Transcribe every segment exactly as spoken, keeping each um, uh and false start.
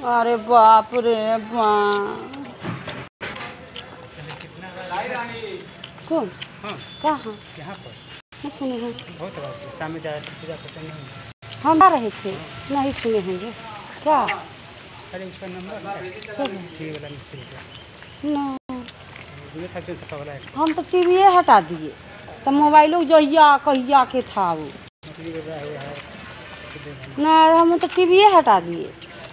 अरे बाप रे बाप। कौन? हाँ कहाँ? यहाँ पर नहीं सुने हैं। बहुत बार शाम में जाया पूजा करते नहीं। हम आ रहे थे, नहीं सुने होंगे क्या? अरे उसका नंबर टीवी वाला मिस्त्री का ना वाला है। हम तो टीवी हटा दिए, तो मोबाइलो जहिया कहिया के था वो ना, हम तो टीवी हटा दिए।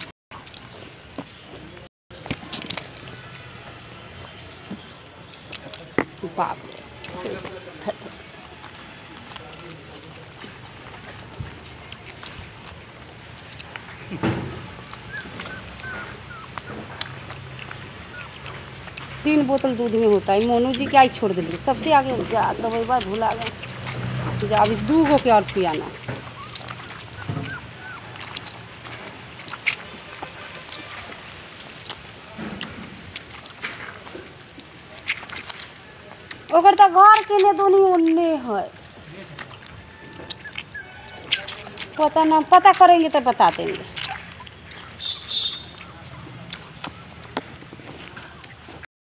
बाप तीन बोतल दूध में होता है। मोनू जी क्या ही छोड़ दिल्ली सबसे आगे जा तो वही बात भूला गए जा। अभी दू गो के और पियाना। ओकर तो घर के ने दोनों उन्ने है। पता ना, पता करेंगे तो बता देंगे।